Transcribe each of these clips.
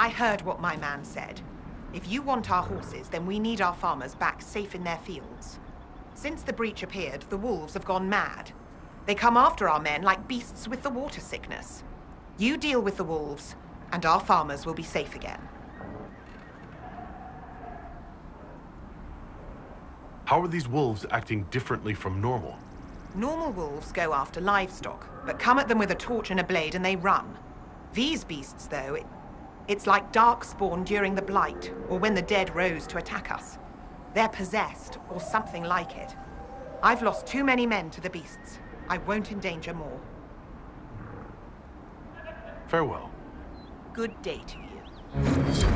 I heard what my man said. If you want our horses, then we need our farmers back safe in their fields. Since the breach appeared, the wolves have gone mad. They come after our men like beasts with the water sickness. You deal with the wolves, and our farmers will be safe again. How are these wolves acting differently from normal? Normal wolves go after livestock, but come at them with a torch and a blade and they run. These beasts, though, it's like darkspawn during the Blight, or when the dead rose to attack us. They're possessed, or something like it. I've lost too many men to the beasts. I won't endanger more. Farewell. Good day to you.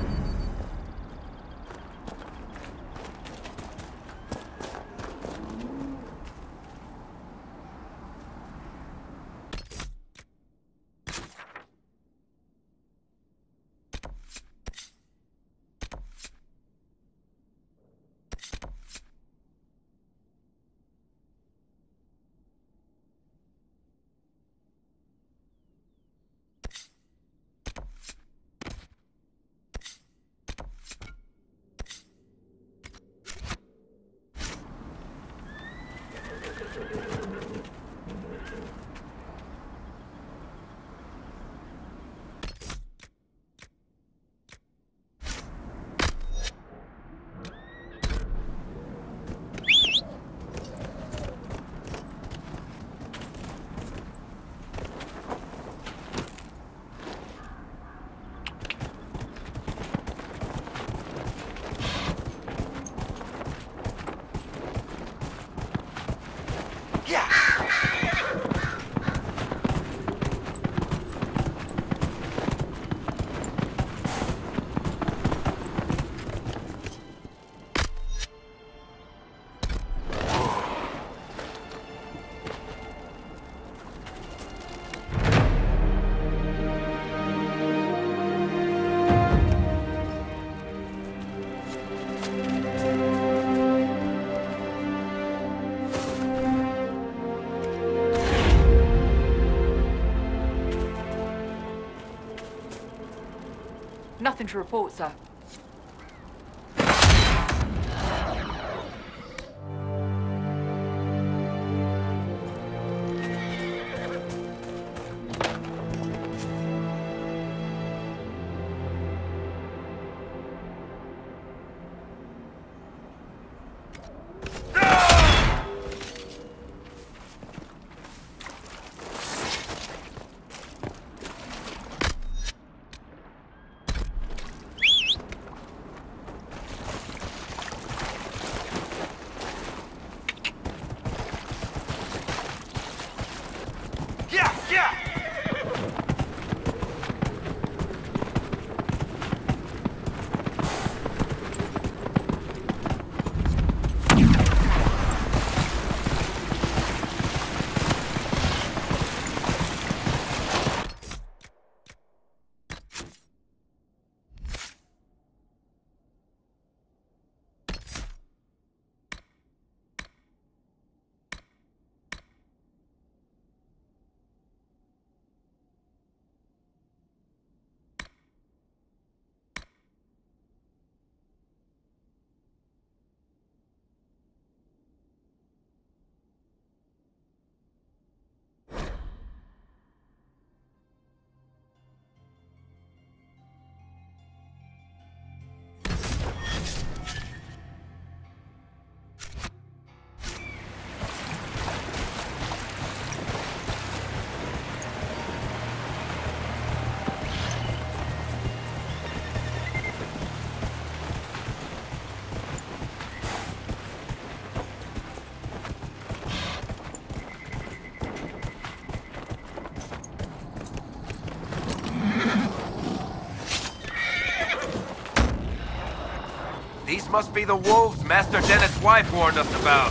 Nothing to report, sir. These must be the wolves Master Dennett's wife warned us about.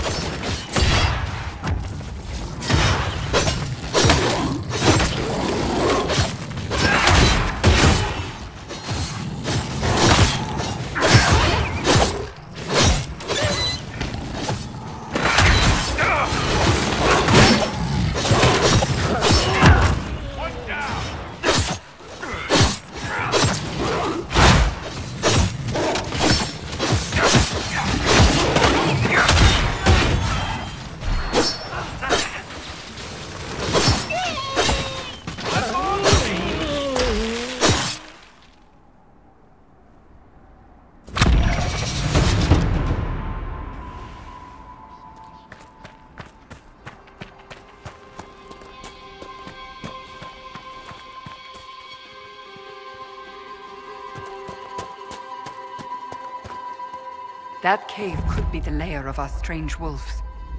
That cave could be the lair of our strange wolves.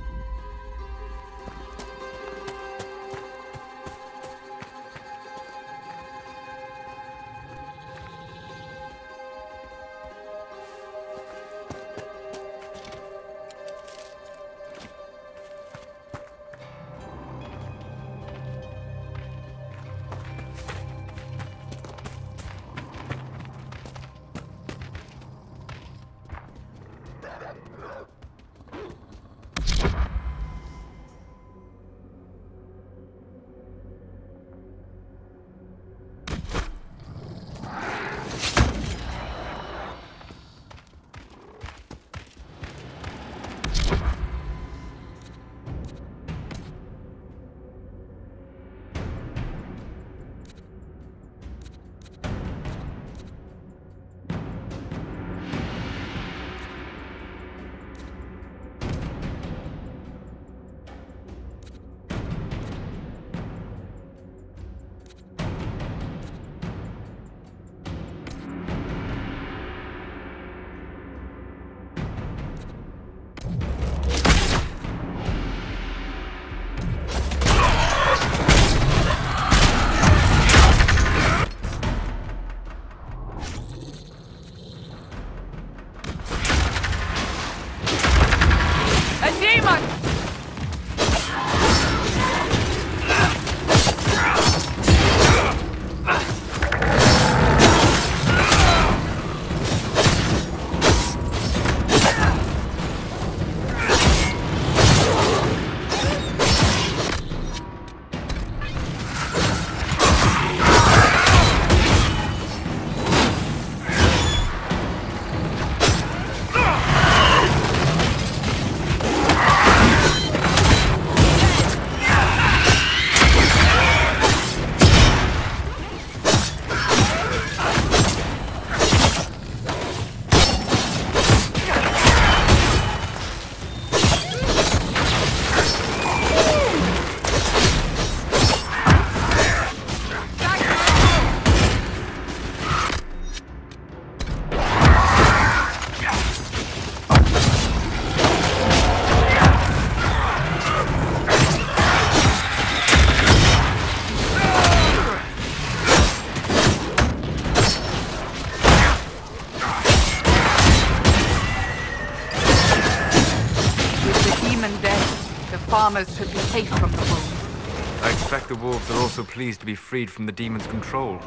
Farmers should be safe from the wolves. I expect the wolves are also pleased to be freed from the demon's control.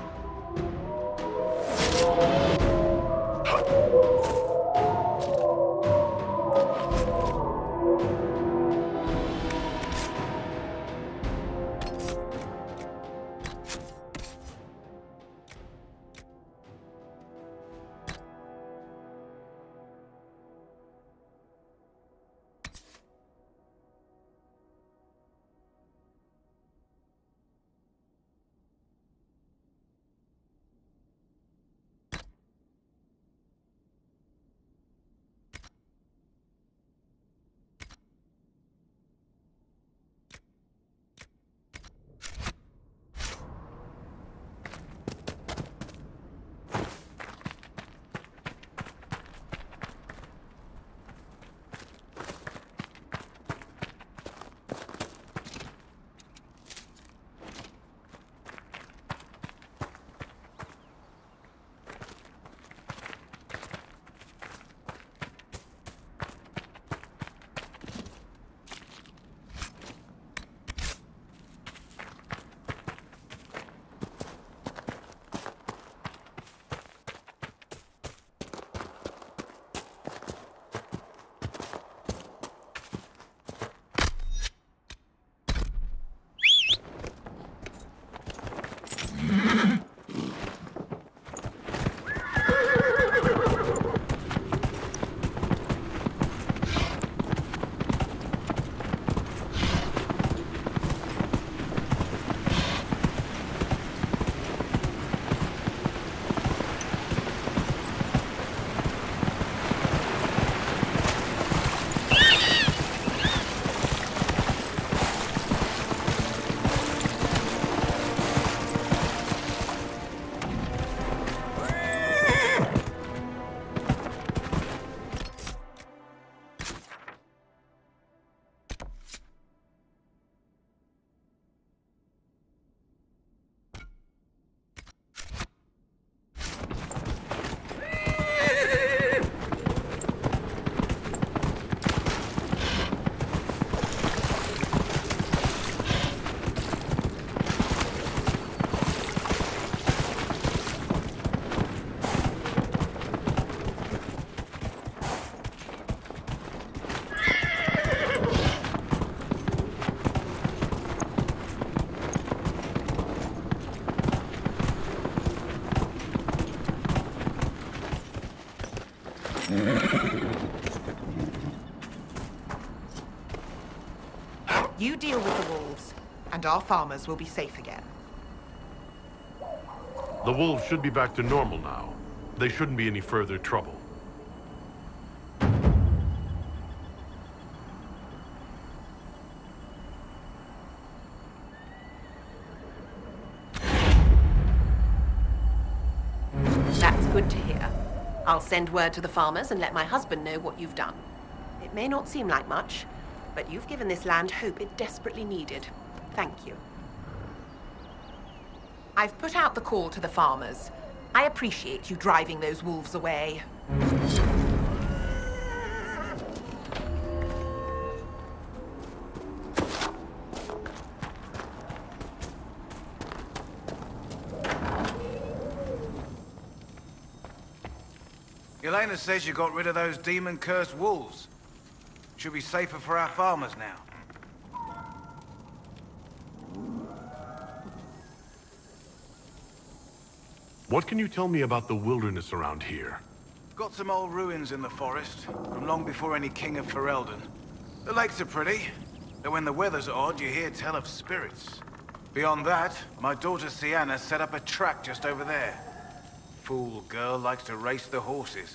wolves, and our farmers will be safe again. The wolves should be back to normal now. They shouldn't be any further trouble. That's good to hear. I'll send word to the farmers and let my husband know what you've done. It may not seem like much, but you've given this land hope it desperately needed. Thank you. I've put out the call to the farmers. I appreciate you driving those wolves away. Elaina says you got rid of those demon-cursed wolves. Should be safer for our farmers now. What can you tell me about the wilderness around here? Got some old ruins in the forest, from long before any king of Ferelden. The lakes are pretty, and when the weather's odd, you hear tell of spirits. Beyond that, my daughter Sienna set up a track just over there. Fool girl likes to race the horses.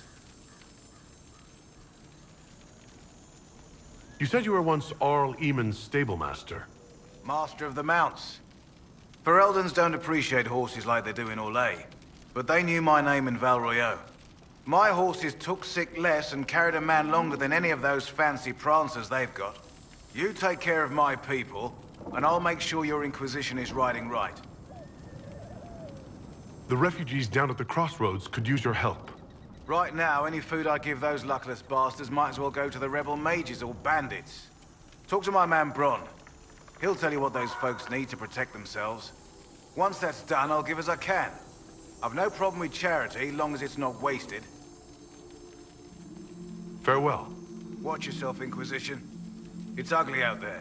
You said you were once Arl Eamon's stablemaster. Master of the mounts. Fereldans don't appreciate horses like they do in Orlais, but they knew my name in Val Royeaux. My horses took sick less and carried a man longer than any of those fancy prancers they've got. You take care of my people, and I'll make sure your Inquisition is riding right. The refugees down at the crossroads could use your help. Right now, any food I give those luckless bastards might as well go to the rebel mages or bandits. Talk to my man Bronn. He'll tell you what those folks need to protect themselves. Once that's done, I'll give as I can. I've no problem with charity, long as it's not wasted. Farewell. Watch yourself, Inquisition. It's ugly out there.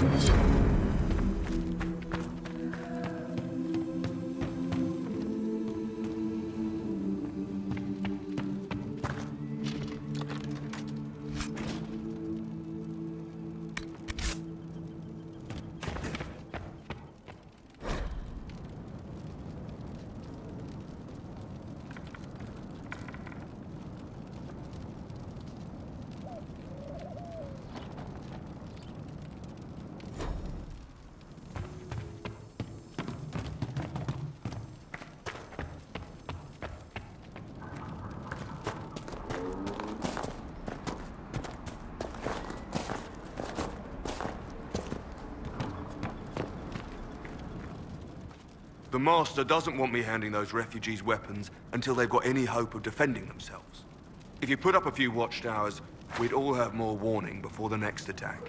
The Master doesn't want me handing those refugees weapons until they've got any hope of defending themselves. If you put up a few watchtowers, we'd all have more warning before the next attack.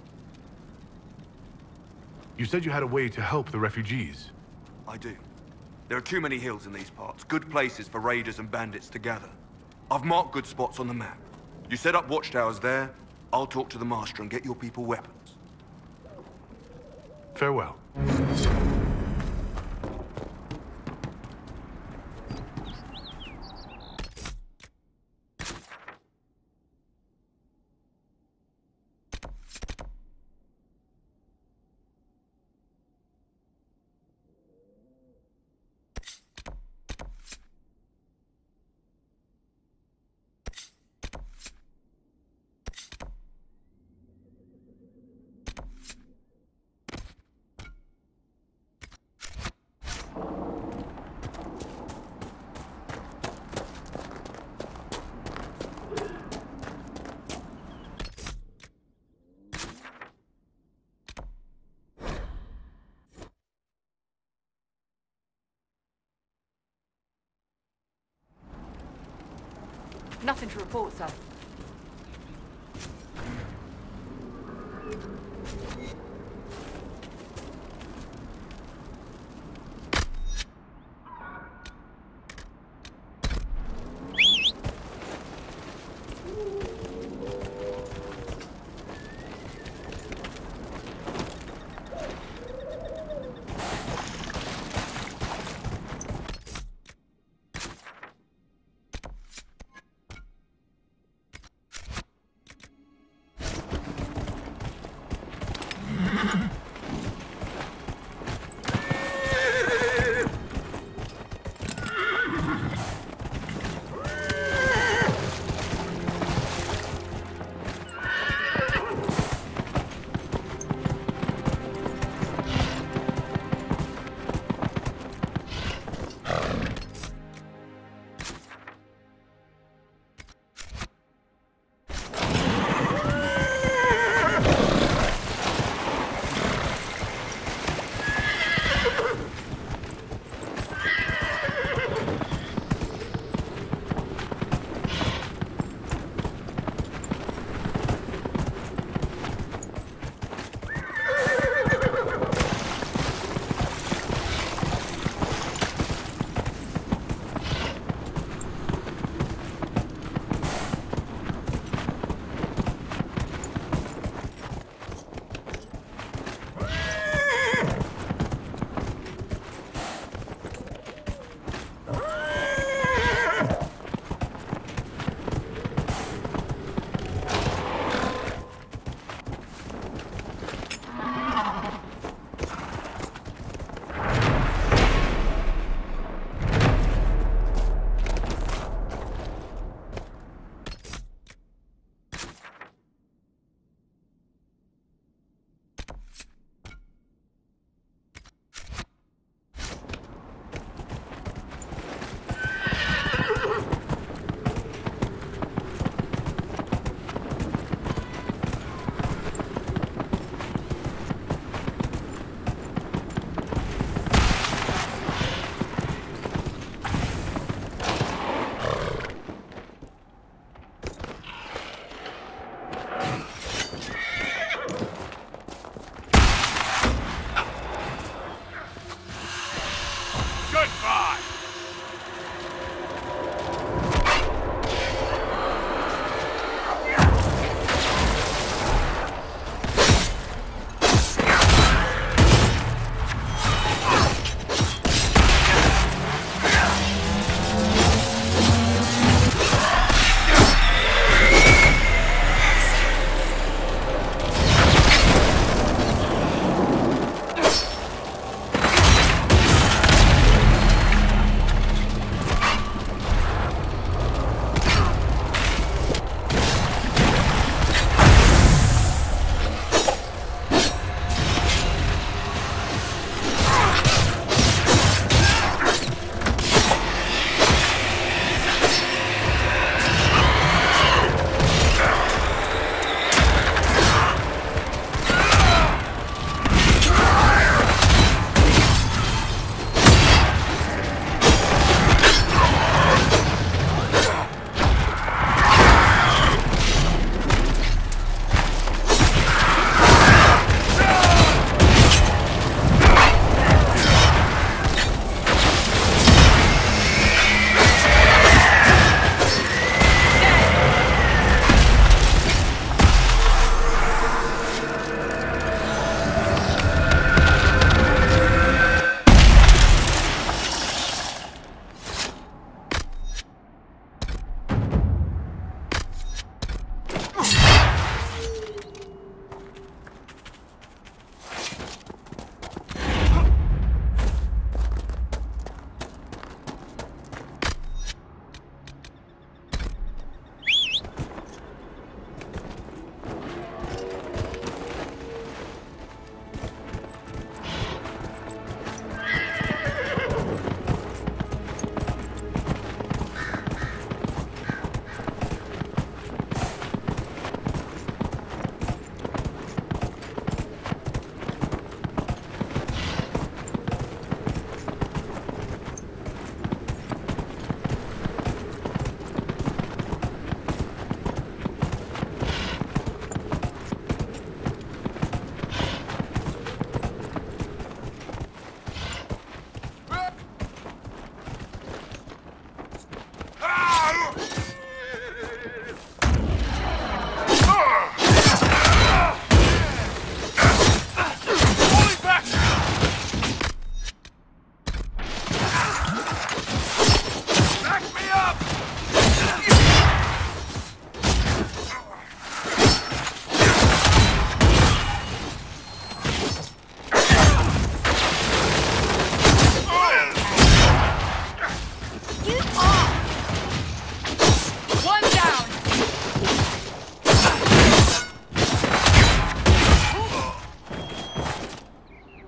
You said you had a way to help the refugees. I do. There are too many hills in these parts, good places for raiders and bandits to gather. I've marked good spots on the map. You set up watchtowers there, I'll talk to the Master and get your people weapons. Farewell. Nothing to report, sir.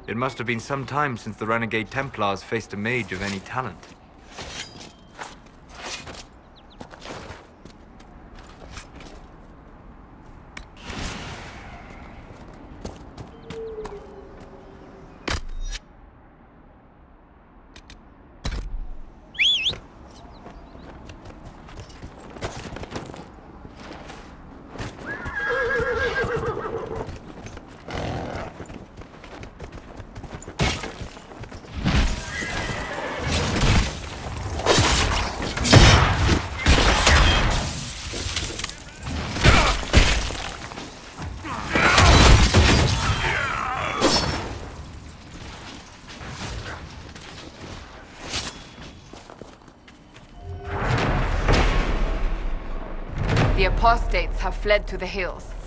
It must have been some time since the renegade Templars faced a mage of any talent. The apostates have fled to the hills.